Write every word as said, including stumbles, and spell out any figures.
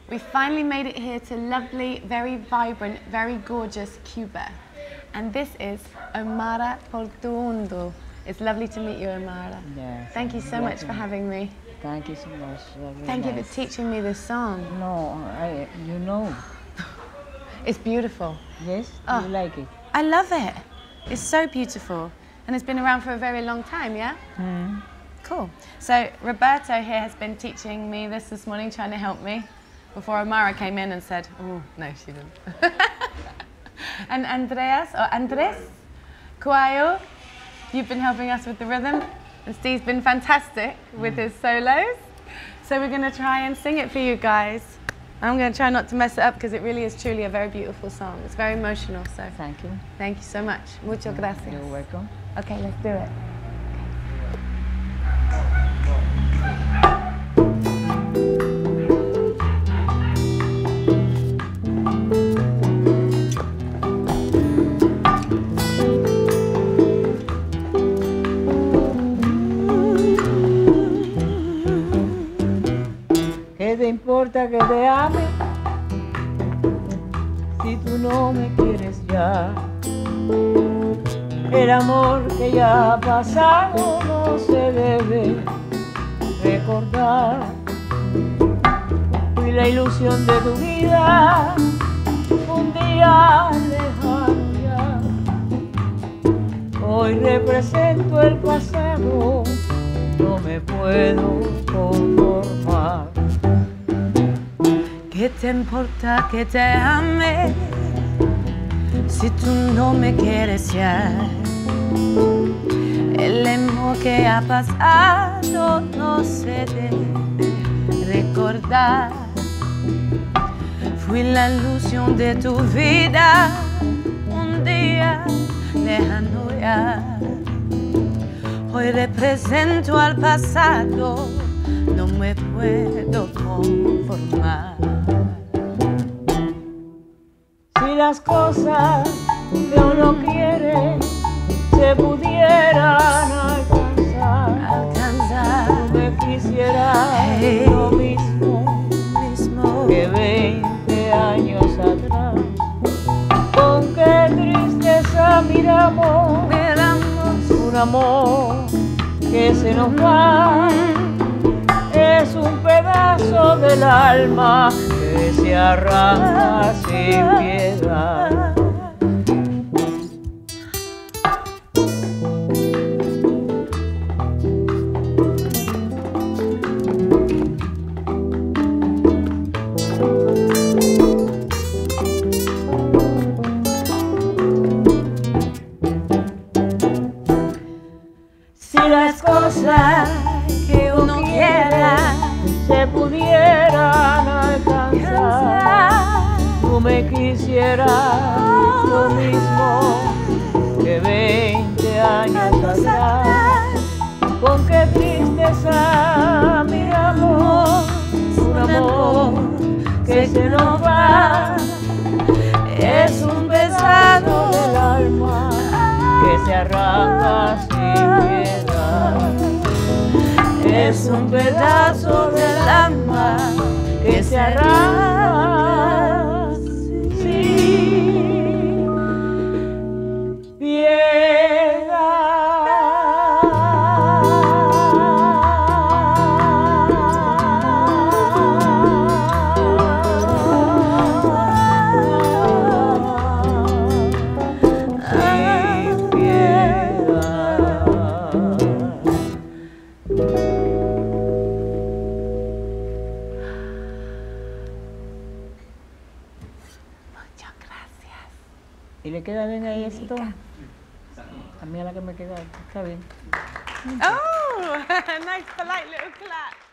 We finally made it here to lovely, very vibrant, very gorgeous Cuba. And this is Omara Portuondo. It's lovely to meet you, Omara. Yes. Thank you so much for having me. Thank you so much. Very Thank you nice. for teaching me this song. No, I, you know. It's beautiful. Yes? Oh. You like it? I love it. It's so beautiful. And it's been around for a very long time, yeah? Mm. Cool. So Roberto here has been teaching me this this morning, trying to help me, before Omara came in and said, oh, no, she didn't. And Andreas, or Andres Cuayo, you've been helping us with the rhythm. And Steve's been fantastic with his solos. So we're going to try and sing it for you guys. I'm going to try not to mess it up because it really is truly a very beautiful song. It's very emotional, so Thank you. thank you so much. Muchas gracias. You're welcome. Okay, let's do it. ¿Qué te importa que te ame si tú no me quieres ya? El amor que ya ha pasado no se debe recordar. Fui la ilusión de tu vida, un día lejano ya. Hoy represento el pasado, no me puedo conformar. ¿Qué te importa que te ame si tú no me quieres ya? El amor que ha pasado no se debe recordar. Fui la ilusión de tu vida, un día lejano ya. Hoy represento al pasado, no me puedo conformar. Si las cosas que uno quiere se pudieran alcanzar, Alcanzar, tú me quisieras hey, lo mismo, mismo que veinte años atrás. Con qué tristeza miramos, miramos un amor que se nos va. Es un pedazo del alma que se arranca sin piedad. Si las cosas que uno quiera se pudieran alcanzar, tú me quisieras lo mismo que veinte años atrás. Con qué tristeza miramos un amor que se nos va. Es un pesado del alma que se arranca sin piedad. Es un pedazo del alma que se arranca sin piedad. Sin piedad. Muchas gracias. ¿Y le queda bien ahí esto? A mí a la que me queda, está bien. Oh, nice polite little clap.